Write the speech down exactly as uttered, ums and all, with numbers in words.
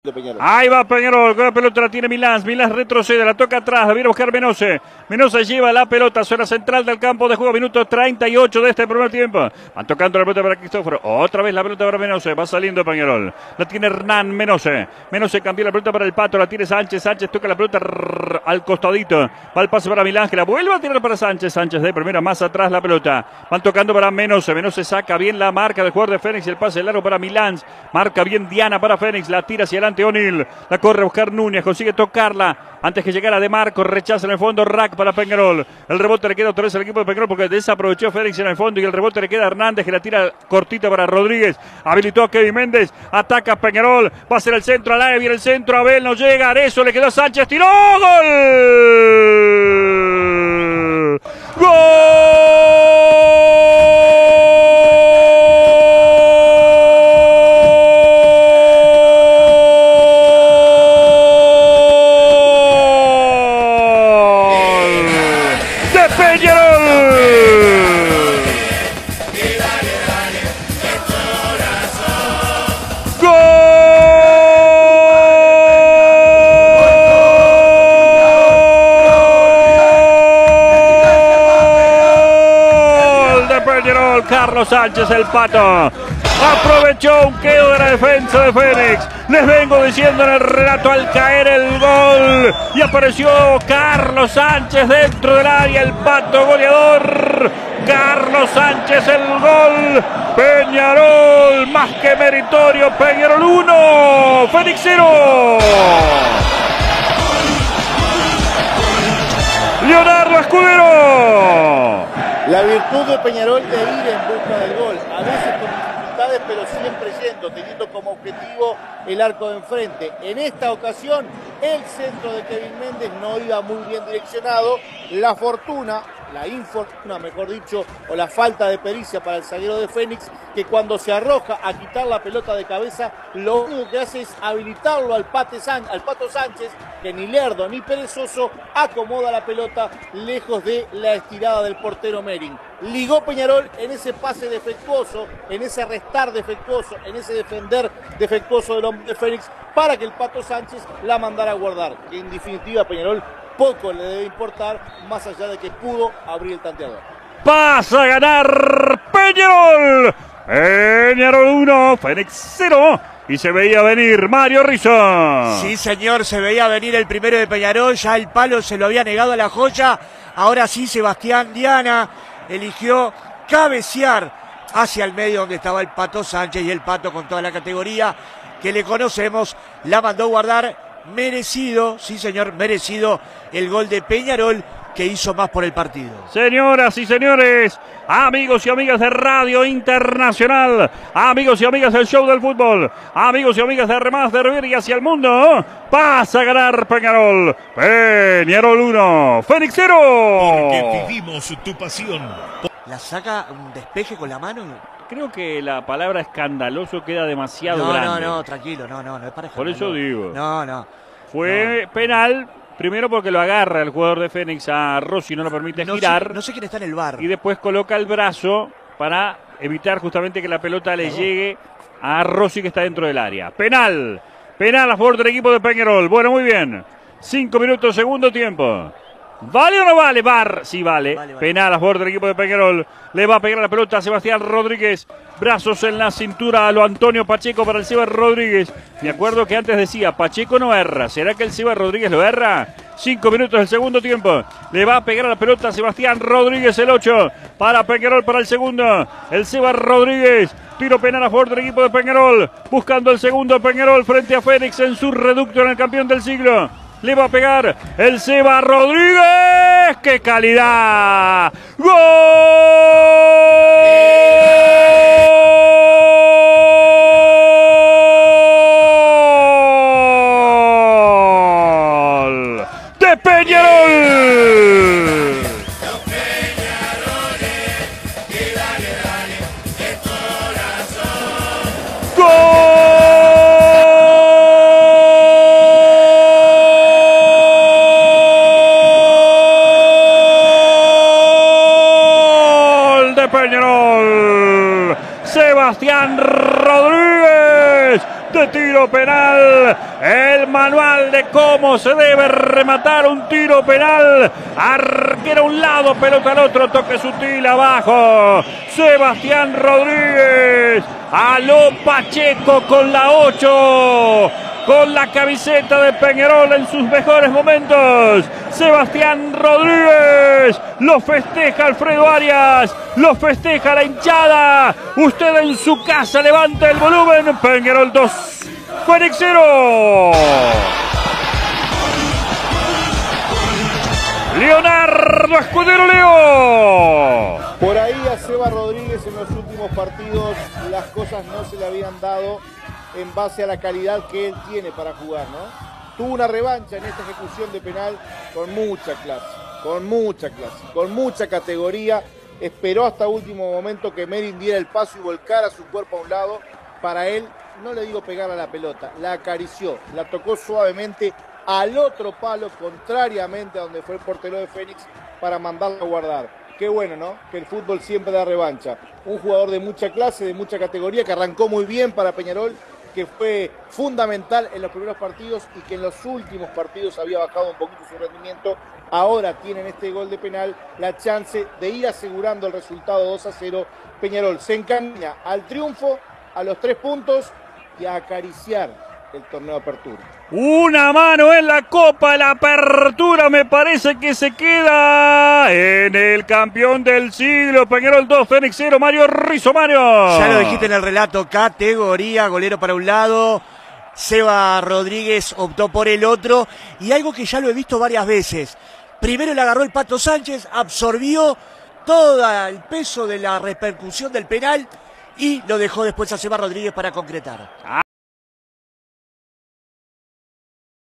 Ahí va Peñarol, con la pelota la tiene Milán, Milán retrocede, la toca atrás, viene a buscar Menose, Menose lleva la pelota, zona central del campo de juego, minuto treinta y ocho de este primer tiempo, van tocando la pelota para Cristóforo, otra vez la pelota para Menose, va saliendo Peñarol, la tiene Hernán Menose, Menose cambia la pelota para el Pato, la tiene Sánchez, Sánchez toca la pelota rrr, al costadito, va el pase para Milán, que la vuelve a tirar para Sánchez, Sánchez de primera, más atrás la pelota, van tocando para Menose, Menose saca bien la marca del jugador de Fénix, el pase largo para Milán, marca bien Diana para Fénix, la tira hacia adelante O'Neill, la corre a buscar Núñez, consigue tocarla antes que llegara De Marco, rechaza en el fondo Rack para Peñarol, el rebote le queda otra vez al equipo de Peñarol porque desaprovechó Fénix en el fondo y el rebote le queda a Hernández que la tira cortita para Rodríguez, habilitó a Kevin Méndez, ataca a Peñarol, va a ser el centro al aire, viene el centro, Abel no llega, Arezzo le quedó a Sánchez, tiró, gol, gol. Carlos Sánchez, el Pato aprovechó un quedo de la defensa de Fénix. Les vengo diciendo en el relato al caer el gol y apareció Carlos Sánchez dentro del área, el Pato goleador. Carlos Sánchez el gol. Peñarol más que meritorio. Peñarol uno, Fénix cero. Leonardo Escudero. La virtud de Peñarol de ir en busca del gol, a veces con dificultades, pero siempre yendo, teniendo como objetivo el arco de enfrente. En esta ocasión, el centro de Kevin Méndez no iba muy bien direccionado. La fortuna, la infortuna, mejor dicho, o la falta de pericia para el zaguero de Fénix, que cuando se arroja a quitar la pelota de cabeza, lo único que hace es habilitarlo al, Pate San, al Pato Sánchez, que ni lerdo ni perezoso acomoda la pelota lejos de la estirada del portero Mering. Ligó Peñarol en ese pase defectuoso, en ese restar defectuoso, en ese defender defectuoso del hombre de Fénix, para que el Pato Sánchez la mandara a guardar. Que en definitiva Peñarol poco le debe importar, más allá de que pudo abrir el tanteador. Pasa a ganar Peñarol. Peñarol uno, Fénix cero. Y se veía venir Mario Rizzo. Sí, señor, se veía venir el primero de Peñarol. Ya el palo se lo había negado a la joya. Ahora sí, Sebastián Diana eligió cabecear hacia el medio donde estaba el Pato Sánchez. Y el Pato, con toda la categoría que le conocemos, la mandó a guardar. Merecido, sí señor, merecido el gol de Peñarol, que hizo más por el partido. Señoras y señores, amigos y amigas de Radio Internacional, amigos y amigas del Show del Fútbol, amigos y amigas de Remadas de River y hacia el mundo, pasa a ganar Peñarol. Peñarol uno, Fénix cero. Porque vivimos tu pasión. La saca un despeje con la mano. Creo que la palabra escandaloso queda demasiado no, grande. No, no, tranquilo, no, no, no es para Por eso digo. No, no. Fue no. penal, primero porque lo agarra el jugador de Fénix a Rossi, no lo permite no girar. Sé, no sé quién está en el bar. Y después coloca el brazo para evitar justamente que la pelota le llegue a Rossi, que está dentro del área. Penal, penal a favor del equipo de Peñarol. Bueno, muy bien. Cinco minutos, segundo tiempo. ¿Vale o no vale? Bar, sí vale. vale, vale. Penal a favor del equipo de Peñarol. Le va a pegar la pelota a Sebastián Rodríguez. Brazos en la cintura a lo Antonio Pacheco para el Seba Rodríguez. Me acuerdo que antes decía, Pacheco no erra. ¿Será que el Seba Rodríguez lo erra? Cinco minutos del segundo tiempo. Le va a pegar la pelota a Sebastián Rodríguez, el ocho. Para Peñarol para el segundo. El Seba Rodríguez. Tiro penal a favor del equipo de Peñarol. Buscando el segundo Peñarol frente a Fénix en su reducto en el campeón del siglo. Le va a pegar el Seba Rodríguez. ¡Qué calidad! ¡Gol! ¡De Peñarol! ¡Gol! Peñarol, Sebastián Rodríguez, de tiro penal, el manual de cómo se debe rematar un tiro penal. Arquero a un lado, pelota al otro, toque sutil abajo. Sebastián Rodríguez, aló Pacheco con la ocho, con la camiseta de Peñarol en sus mejores momentos. Sebastián Rodríguez, lo festeja Alfredo Arias, lo festeja la hinchada. Usted en su casa levanta el volumen. Peñarol dos, Fénix cero. Leonardo Escudero Leo. Por ahí a Seba Rodríguez en los últimos partidos las cosas no se le habían dado en base a la calidad que él tiene para jugar, ¿no? Tuvo una revancha en esta ejecución de penal con mucha clase, con mucha clase, con mucha categoría. Esperó hasta último momento que Merin diera el paso y volcara su cuerpo a un lado. Para él, no le digo pegar a la pelota, la acarició, la tocó suavemente al otro palo, contrariamente a donde fue el portero de Fénix, para mandarlo a guardar. Qué bueno, ¿no? Que el fútbol siempre da revancha. Un jugador de mucha clase, de mucha categoría, que arrancó muy bien para Peñarol, que fue fundamental en los primeros partidos y que en los últimos partidos había bajado un poquito su rendimiento. Ahora tiene en este gol de penal la chance de ir asegurando el resultado dos a cero. Peñarol se encamina al triunfo, a los tres puntos y a acariciar el torneo de apertura. Una mano en la Copa, la Apertura me parece que se queda en el campeón del siglo. Peñarol dos, Fénix cero, Mario Rizzo. Mario. Ya lo dijiste en el relato, categoría, golero para un lado, Seba Rodríguez optó por el otro, y algo que ya lo he visto varias veces. Primero le agarró el Pato Sánchez, absorbió todo el peso de la repercusión del penal y lo dejó después a Seba Rodríguez para concretar.